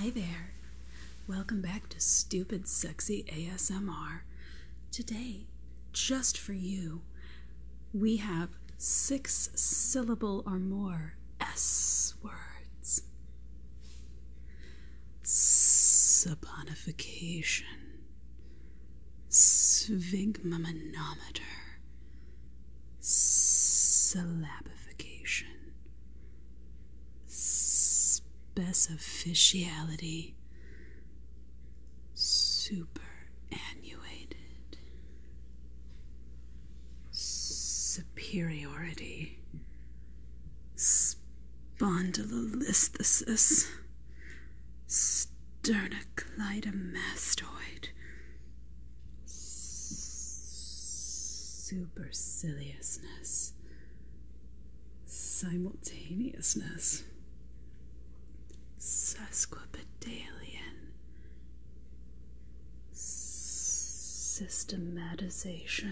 Hi there. Welcome back to Stupid Sexy ASMR. Today, just for you, we have 6-syllable or more S words. Saponification, sphygmomanometer, syllabification, specificiality, superannuated, superiority, spondylolisthesis, sternocleidomastoid, superciliousness, simultaneousness, sesquipedalian, systematization,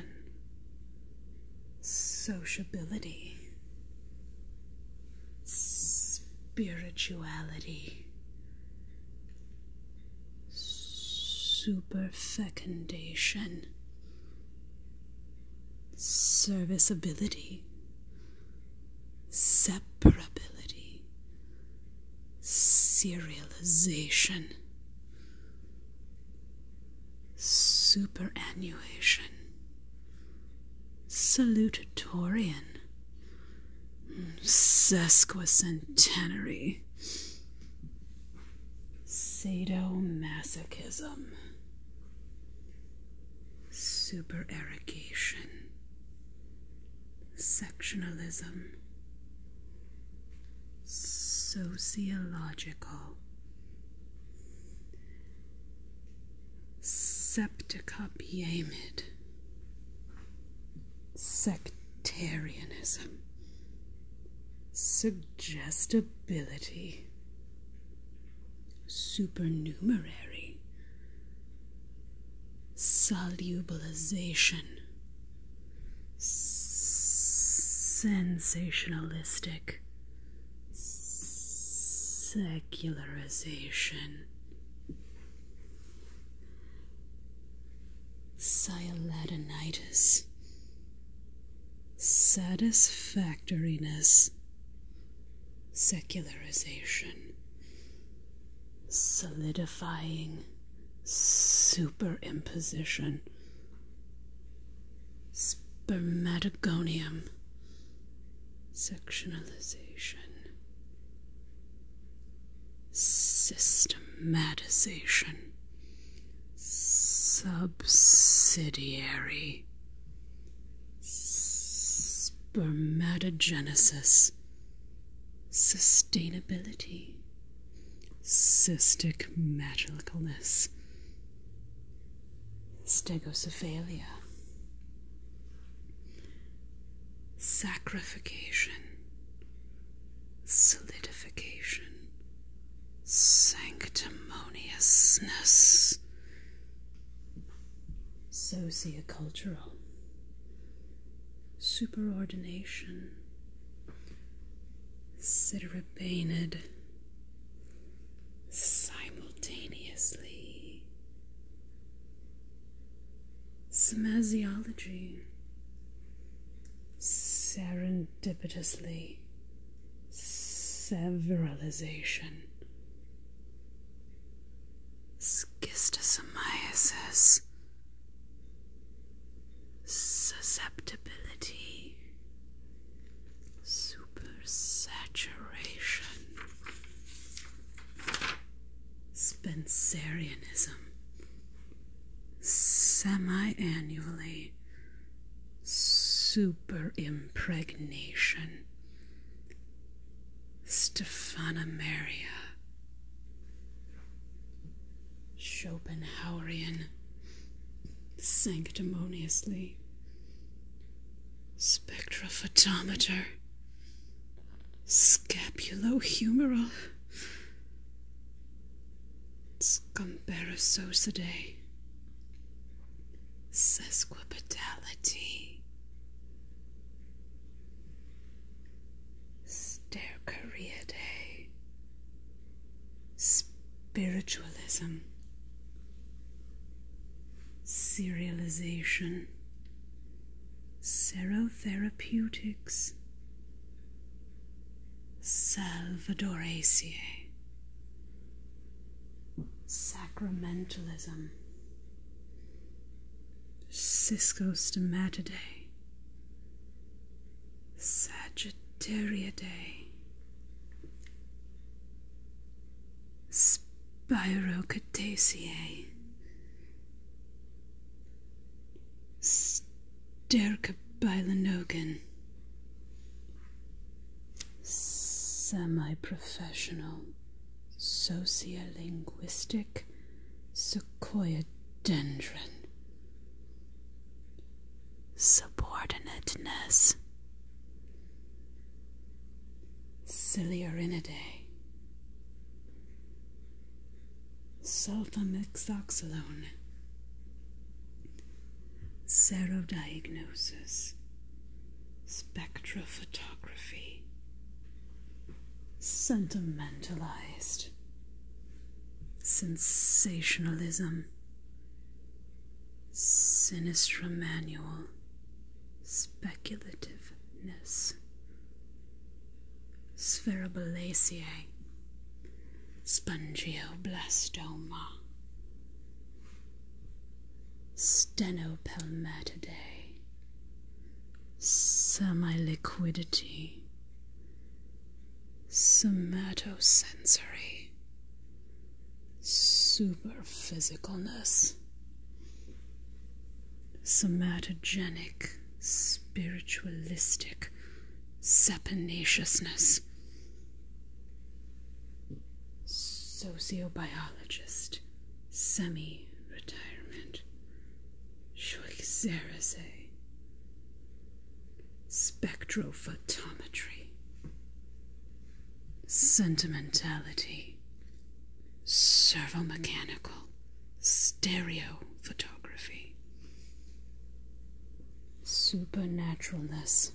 sociability, spirituality, superfecundation, serviceability, separability, serialization, superannuation, salutatorian, sesquicentenary, sadomasochism, supererogation, sectionalism, sociological, septicopiamid, sectarianism, suggestibility, supernumerary, solubilization, sensationalistic, secularization, sialadenitis, satisfactoriness, secularization, solidifying, superimposition, spermatogonium, sectionalization, systematization, subsidiary, spermatogenesis, sustainability, cystic megalicalness, stegocephalia, sacrification, solidification, sanctimoniousness, sociocultural, superordination, citirabanid, simultaneously, semasiology, serendipitously, severalization, schistosomiasis, susceptibility, supersaturation, Spencerianism, semi-annually, superimpregnation, Stephanomeria, Schopenhauerian, sanctimoniously, spectrophotometer, scapulohumeral, Scomberosocidae, sesquipedality, Stercariidae, spiritualism, serialization, serotherapeutics, Salvadoraceae, sacramentalism, Ciscostomatidae, Sagittariidae, Spirocataceae, Stercobilinogen, semi-professional, sociolinguistic, sequoiadendron, subordinateness, Ciliarinidae, sulfamethoxylone, serodiagnosis, spectrophotography, sentimentalized, sensationalism, sinistra manual, speculativeness, Spherobalaceae, Spongioblastoma, Stenopelmatidae, Semi-liquidity, somatosensory, superphysicalness, somatogenic, spiritualistic, saponaciousness, sociobiologist, semi-retirement, Schweizeraceae, spectrophotometry, sentimentality, servomechanical, stereophotography, supernaturalness,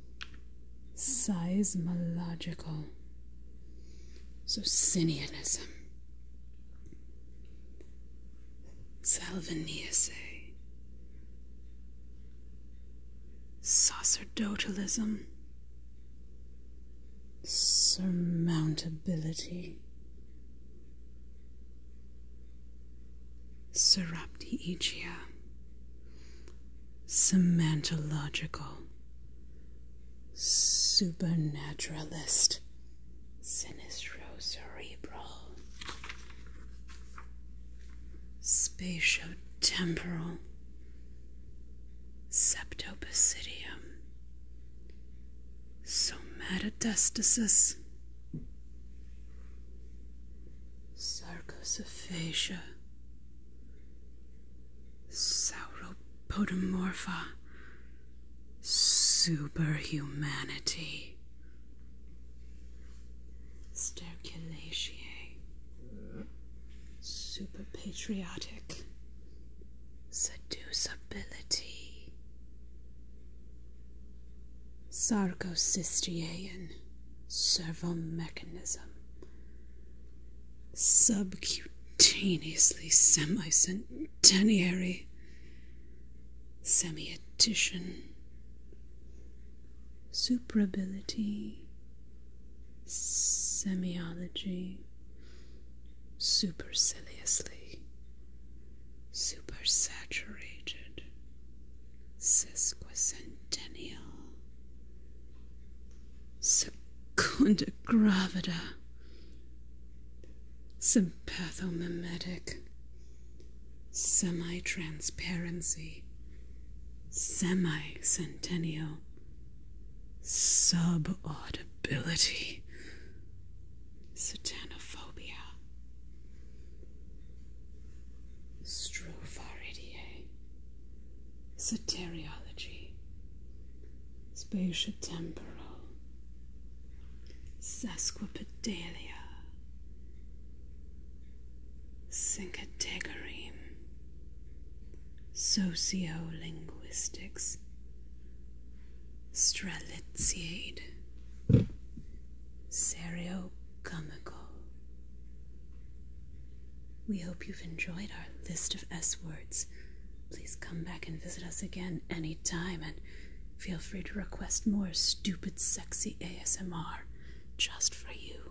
seismological, Socinianism, Salviniaceae, sacerdotalism, surmountability, Seraptiigia, semantological, supernaturalist, sinistro-cerebral, spatiotemporal, septobasidium, somatodestasis, sarcosophagia, sauropodomorpha, superhumanity, sterculatiae, superpatriotic, seducibility, sarcocystiaean, servomechanism, subcutaneously semi-centenary, semi-addition, suprability, semiology, superciliously, supersaturated, sesquicentennial, secunda gravida, sympathomimetic, semi-transparency, semi-centennial, subaudibility, satanophobia, stropharidae, soteriology, spatiotemporal, sesquipedalia, syncategoreem, sociolinguistics, strelitziade, seriocomical, We hope you've enjoyed our list of S words. Please come back and visit us again anytime, and feel free to request more stupid, sexy ASMR just for you.